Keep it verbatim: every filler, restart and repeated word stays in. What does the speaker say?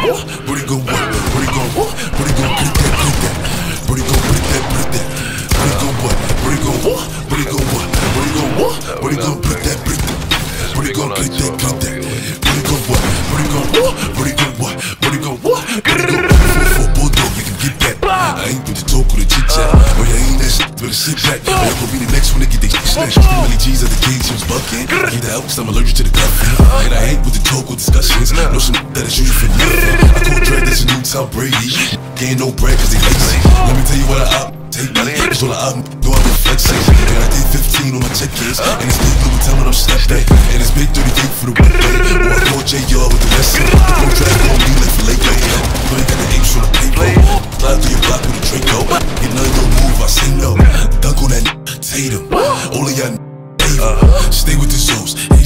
what? Booty go what? Booty go what? Booty go get that, get that. Booty go get that, get that. Booty go what? Booty go what? Booty go what? Booty go what? Booty go get that, get that. Booty go get that, get that. Booty go what? Booty go what? Booty go what? Booty go what? Booty go what? For a bulldog, you can get that. I ain't with the talk or the chit chat. Oh yeah, ain't that shit, better sit back. Oh yeah, gonna be the next one to get they shit snatched. Millie G's at the cage, she was bucking. Get the out, cause I'm allergic to the cuffing. And I hate with the talk or discussions. Know some that is usually for nothing. I told Dre that's a new Tom Brady. Ain't no bread cause they lazy. Let me tell you what I up. Take me, it's all I up, do I reflex it. And I did fifteen on my check-ins. And it's big Louis Vuitton when I'm stepped in. And it's big thirty-eight for the weekday. Or I call J R with the rest of it. Don't drag on me like for late night. You ain't got the apes on the paper. Fly through your block with a Draco. Get none don't move, I say no. Dunk on that Tatum. All of y'all hate him. Stay with the Zeus.